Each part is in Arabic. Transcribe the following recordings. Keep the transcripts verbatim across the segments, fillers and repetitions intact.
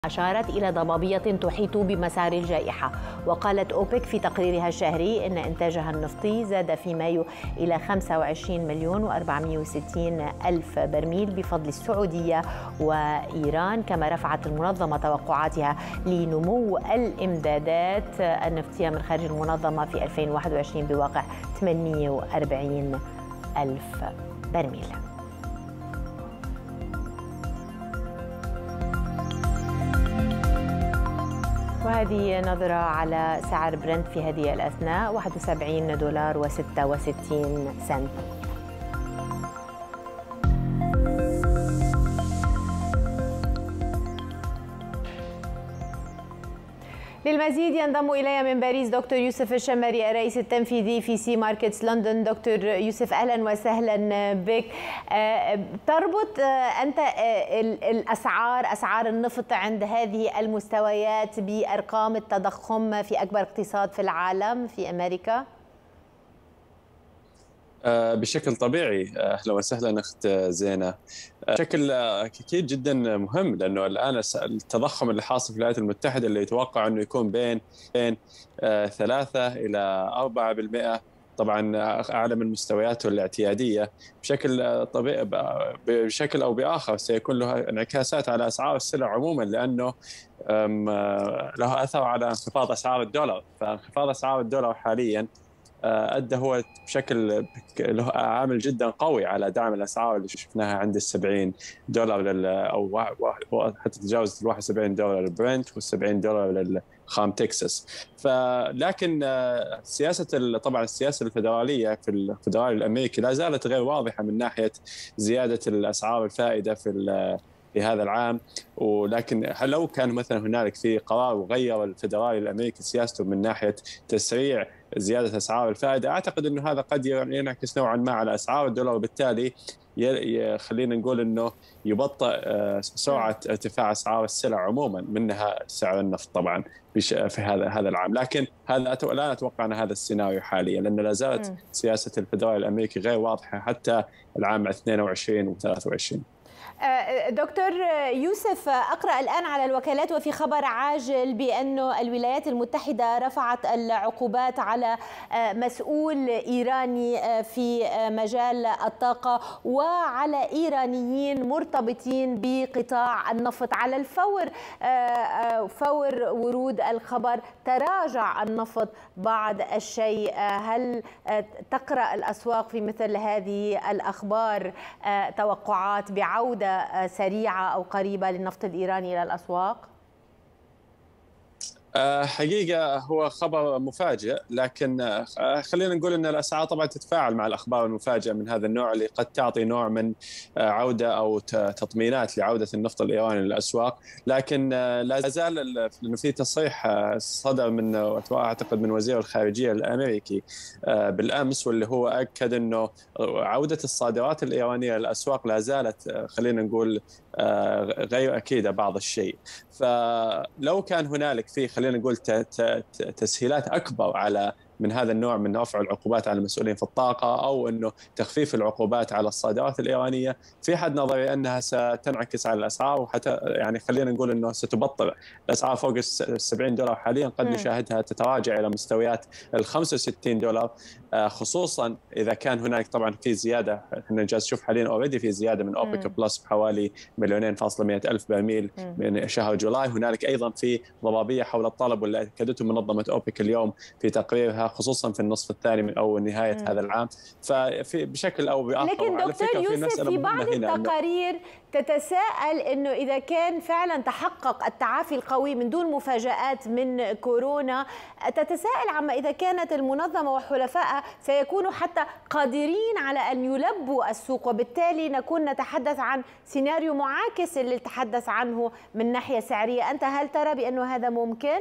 أشارت إلى ضبابية تحيط بمسار الجائحة. وقالت أوبك في تقريرها الشهري إن إنتاجها النفطي زاد في مايو إلى خمسة وعشرين مليون وأربعمائة وستين ألف برميل بفضل السعودية وإيران، كما رفعت المنظمة توقعاتها لنمو الإمدادات النفطية من خارج المنظمة في ألفين وواحد وعشرين بواقع ثمانمائة وأربعين ألف برميل. وهذه نظرة على سعر برنت في هذه الأثناء، واحد وسبعين دولار وستة وستين سنت. للمزيد ينضم إلي من باريس دكتور يوسف الشمري الرئيس التنفيذي في سي ماركتس لندن. دكتور يوسف أهلا وسهلا بك. تربط أنت الأسعار أسعار النفط عند هذه المستويات بأرقام التضخم في أكبر اقتصاد في العالم في أمريكا؟ بشكل طبيعي. اهلا وسهلا اخت زينه. بشكل اكيد جدا مهم، لانه الان التضخم اللي حاصل في الولايات المتحده اللي يتوقع انه يكون بين بين ثلاثة الى أربعة بالمئة، طبعا اعلى من مستوياته الاعتياديه، بشكل طبيعي بشكل او باخر سيكون له انعكاسات على اسعار السلع عموما، لانه له اثر على انخفاض اسعار الدولار. فانخفاض اسعار الدولار حاليا أدى هو بشكل له عامل جدا قوي على دعم الأسعار اللي شفناها عند السبعين دولار لل أو حتى تجاوزت الواحد وسبعين دولار للبرنت والسبعين دولار للخام تكساس. فلكن سياسة طبعا السياسة الفدرالية في الفدرالي الأمريكي لا زالت غير واضحة من ناحية زيادة الأسعار الفائدة في في هذا العام. ولكن لو كان مثلا هنالك في قرار وغير الفدرالي الامريكي سياسته من ناحيه تسريع زياده اسعار الفائده، اعتقد انه هذا قد ينعكس نوعا ما على اسعار الدولار، وبالتالي خلينا نقول انه يبطئ سرعه ارتفاع اسعار السلع عموما، منها سعر النفط طبعا في هذا هذا العام. لكن هذا لا اتوقع ان هذا السيناريو حاليا، لان لا زالت سياسه الفدرالي الامريكي غير واضحه حتى العام اثنين وعشرين وثلاثة وعشرين. دكتور يوسف، أقرأ الآن على الوكالات وفي خبر عاجل بأن الولايات المتحدة رفعت العقوبات على مسؤول إيراني في مجال الطاقة وعلى إيرانيين مرتبطين بقطاع النفط. على الفور فور ورود الخبر تراجع النفط بعض الشيء. هل تقرأ الأسواق في مثل هذه الأخبار توقعات بعودة سريعة أو قريبة للنفط الإيراني إلى الأسواق؟ حقيقة هو خبر مفاجئ، لكن خلينا نقول أن الأسعار طبعا تتفاعل مع الأخبار المفاجئة من هذا النوع اللي قد تعطي نوع من عودة أو تطمينات لعودة النفط الإيراني للأسواق. لكن لا زال لأنه في تصريح صدر من أعتقد من وزير الخارجية الأمريكي بالأمس، واللي هو أكد أنه عودة الصادرات الإيرانية للأسواق لا زالت خلينا نقول غير أكيدة بعض الشيء. فلو كان هنالك في خلينا نقول تسهيلات أكبر على من هذا النوع من رفع العقوبات على المسؤولين في الطاقة، أو أنه تخفيف العقوبات على الصادرات الإيرانية، في حد نظري أنها ستنعكس على الأسعار، وحتى يعني خلينا نقول أنه ستبطئ الأسعار فوق السبعين دولار حاليا، قد نشاهدها تتراجع إلى مستويات ال خمسة وستين دولار، خصوصا إذا كان هناك طبعا في زيادة. احنا جالس نشوف حاليا أوريدي في زيادة من أوبك بلس بحوالي مليونين فاصلة مئة ألف برميل من شهر جولاي. هنالك أيضا في ضبابية حول الطلب، واللي أكدته منظمة أوبك اليوم في تقريرها خصوصا في النصف الثاني من أو نهاية مم. هذا العام. ففي بشكل أو بآخر. لكن دكتور يوسف، في بعض التقارير تتساءل أنه إذا كان فعلا تحقق التعافي القوي من دون مفاجآت من كورونا، تتساءل عما إذا كانت المنظمة وحلفائها سيكونوا حتى قادرين على أن يلبوا السوق، وبالتالي نكون نتحدث عن سيناريو معاكس اللي تحدث عنه من ناحية سعرية. أنت هل ترى بأنه هذا ممكن؟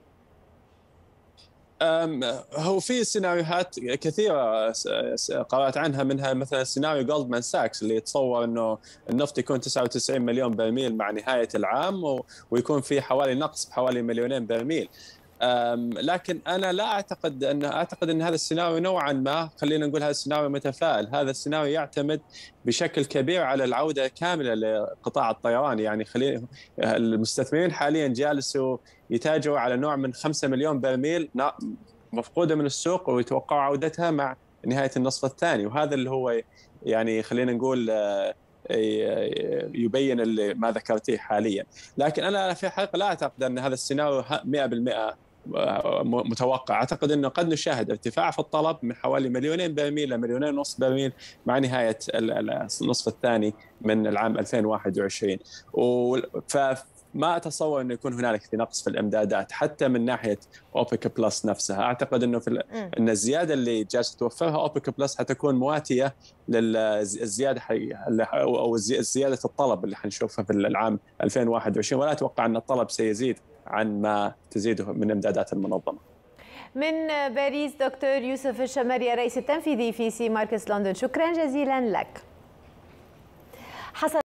هو في سيناريوهات كثيرة قرأت عنها، منها مثلا سيناريو جولدمان ساكس اللي يتصور أنه النفط يكون تسعة وتسعين مليون برميل مع نهاية العام، ويكون في حوالي نقص بحوالي مليونين برميل. لكن انا لا اعتقد ان اعتقد ان هذا السيناريو نوعا ما، خلينا نقول هذا السيناريو متفائل. هذا السيناريو يعتمد بشكل كبير على العوده كامله لقطاع الطيران. يعني خلينا المستثمرين حاليا جالسوا يتاجروا على نوع من خمسة مليون برميل مفقوده من السوق، ويتوقعوا عودتها مع نهايه النصف الثاني، وهذا اللي هو يعني خلينا نقول يبين اللي ما ذكرتيه حاليا. لكن انا في الحقيقه لا اعتقد ان هذا السيناريو مئة بالمئة متوقع. اعتقد انه قد نشاهد ارتفاع في الطلب من حوالي مليونين برميل لمليونين ونصف برميل مع نهايه النصف الثاني من العام ألفين وواحد وعشرين. فما اتصور انه يكون هنالك في نقص في الامدادات حتى من ناحيه اوبك بلس نفسها. اعتقد انه في ان الزياده اللي جالسه توفرها اوبك بلس حتكون مواتيه للزياده او زياده الطلب اللي حنشوفها في العام ألفين وواحد وعشرين، ولا اتوقع ان الطلب سيزيد عن ما تزيده من امدادات المنظمه. من باريس دكتور يوسف الشمري الرئيس التنفيذي في سي ماركتس لندن، شكرا جزيلا لك. حصل